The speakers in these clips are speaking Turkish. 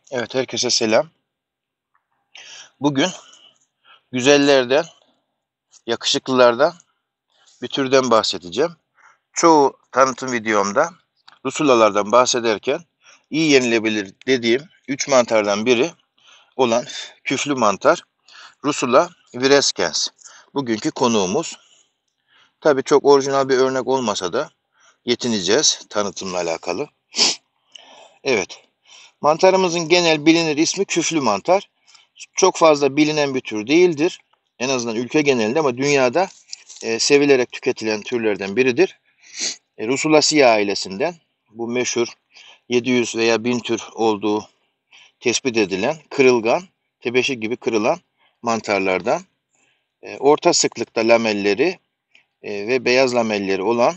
Evet, herkese selam. Bugün güzellerden, yakışıklılardan bir türden bahsedeceğim. Çoğu tanıtım videomda rusulalardan bahsederken iyi yenilebilir dediğim 3 mantardan biri olan küflü mantar Rusula virescens. Bugünkü konuğumuz. Tabii çok orijinal bir örnek olmasa da yetineceğiz tanıtımla alakalı. Evet, mantarımızın genel bilinir ismi küflü mantar. Çok fazla bilinen bir tür değildir. En azından ülke genelinde ama dünyada sevilerek tüketilen türlerden biridir. Russulaceae ailesinden bu meşhur 700 veya 1000 tür olduğu tespit edilen kırılgan, tebeşir gibi kırılan mantarlardan orta sıklıkta lamelleri ve beyaz lamelleri olan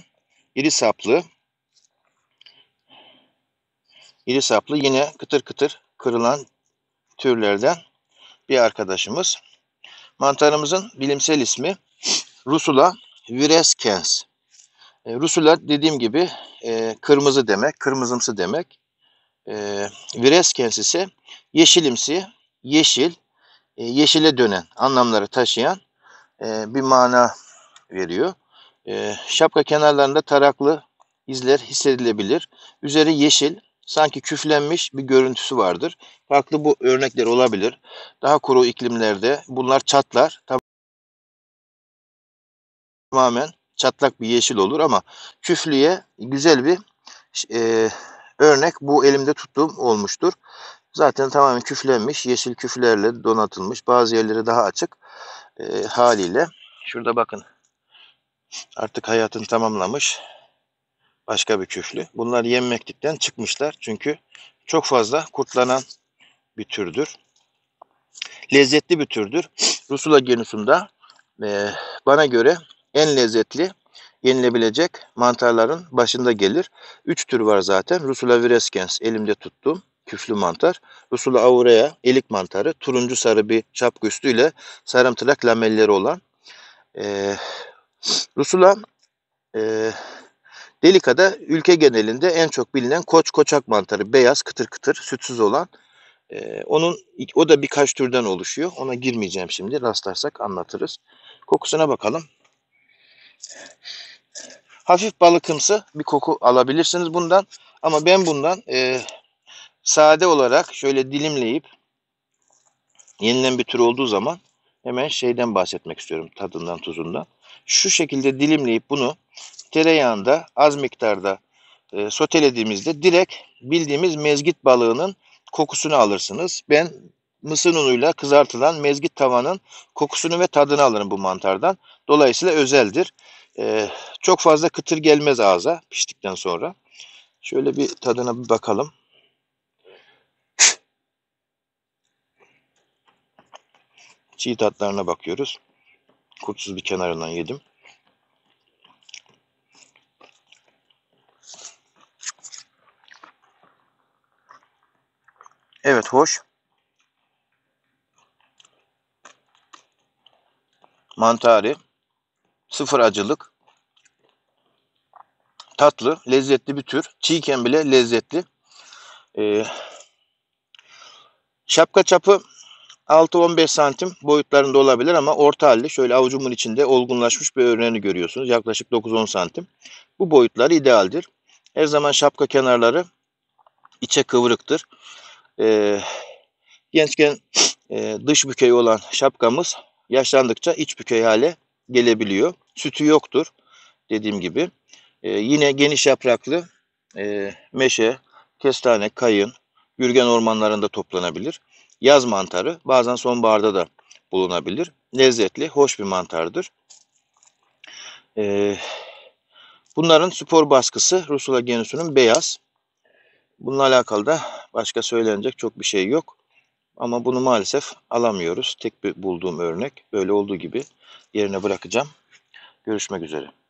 iri saplı yine kıtır kıtır kırılan türlerden bir arkadaşımız. Mantarımızın bilimsel ismi Rusula virescens. Rusula dediğim gibi kırmızı demek, kırmızımsı demek. Virescens ise yeşilimsi, yeşil, yeşile dönen anlamları taşıyan bir mana veriyor. Şapka kenarlarında taraklı izler hissedilebilir. Üzeri yeşil, sanki küflenmiş bir görüntüsü vardır. Farklı bu örnekler olabilir. Daha kuru iklimlerde bunlar çatlar. Tamamen çatlak bir yeşil olur ama küflüye güzel bir örnek bu elimde tuttuğum olmuştur. Zaten tamamen küflenmiş, yeşil küflerle donatılmış. Bazı yerleri daha açık haliyle. Şurada bakın artık hayatını tamamlamış başka bir küflü. Bunlar yemmeklikten çıkmışlar çünkü çok fazla kurtlanan bir türdür. Lezzetli bir türdür. Rusula genusunda bana göre en lezzetli yenilebilecek mantarların başında gelir. 3 tür var zaten. Rusula virescens elimde tuttuğum küflü mantar. Rusula aurea elik mantarı. Turuncu sarı bir şapka üstüyle sarımtırak lamelleri olan. Rusula delica'da ülke genelinde en çok bilinen koçak mantarı. Beyaz, kıtır kıtır, sütsüz olan. O da birkaç türden oluşuyor. Ona girmeyeceğim şimdi. Rastlarsak anlatırız. Kokusuna bakalım. Hafif balıkımsı bir koku alabilirsiniz bundan. Ama ben bundan sade olarak şöyle dilimleyip yenilen bir tür olduğu zaman hemen şeyden bahsetmek istiyorum. Tadından, tuzundan. Şu şekilde dilimleyip bunu tereyağında az miktarda sotelediğimizde direkt bildiğimiz mezgit balığının kokusunu alırsınız. Ben mısır unuyla kızartılan mezgit tavanın kokusunu ve tadını alırım bu mantardan. Dolayısıyla özeldir. Çok fazla kıtır gelmez ağza piştikten sonra. Şöyle bir tadına bir bakalım. Çiğ tatlarına bakıyoruz. Kurtsuz bir kenarından yedim. Evet, hoş. Mantari. Sıfır acılık. Tatlı, lezzetli bir tür. Çiğken bile lezzetli. Şapka çapı 6-15 santim boyutlarında olabilir ama orta halde şöyle avucumun içinde olgunlaşmış bir örneğini görüyorsunuz. Yaklaşık 9-10 santim. Bu boyutlar idealdir. Her zaman şapka kenarları içe kıvrıktır. Gençken dış bükey olan şapkamız yaşlandıkça iç bükey hale gelebiliyor. Sütü yoktur dediğim gibi. Yine geniş yapraklı meşe, kestane, kayın, yürgen ormanlarında toplanabilir. Yaz mantarı bazen sonbaharda da bulunabilir. Lezzetli, hoş bir mantardır. Bunların spor baskısı Rusula genusunun beyaz. Bununla alakalı da başka söylenecek çok bir şey yok. Ama bunu maalesef alamıyoruz. Tek bir bulduğum örnek. Böyle olduğu gibi yerine bırakacağım. Görüşmek üzere.